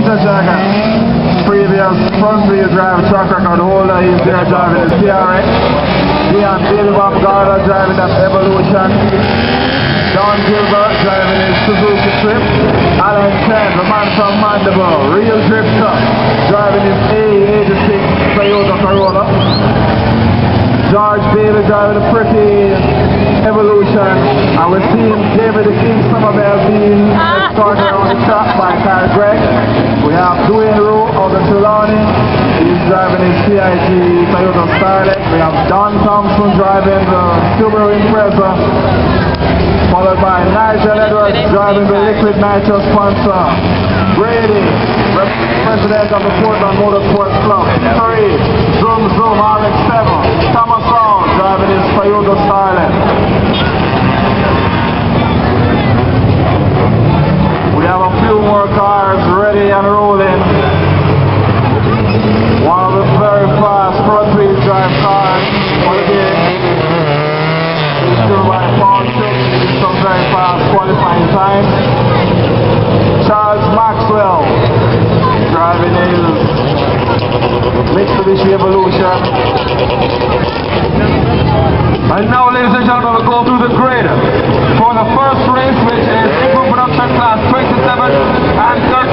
Mr. Jagger, previous front wheel drive track record holder, he's there driving the CRX. Ian Bilbam Garda driving that Evolution. Don Gilbert driving his Suzuki Trip. Alan Chen, the man from Mandible, Real Drifter, driving his A86 Toyota Corolla. George Bailey driving a pretty Evolution, and we're seeing David the King Somerville being escorted on the track by Kyle Gregg. We have Dwayne Rowe of the Trelawney, he's driving his CIG Toyota Starlet. We have Don Thompson driving the Subaru Impreza, followed by Nigel Edwards driving the Liquid Nitro sponsor. Brady, president of the Portland Motorsports Club. 3, Zoom Zoom RX-7. Thomas Brown driving his Toyota Starlet. We have a few more cars ready and rolling. One of the very fast front wheel drive cars for the day. Driven by Paul Shook, some very fast qualifying time. Charles Maxwell driving his Mitsubishi Evolution. And now, ladies and gentlemen, we'll go through the grid for the first race, which is Improved Production Class 27 and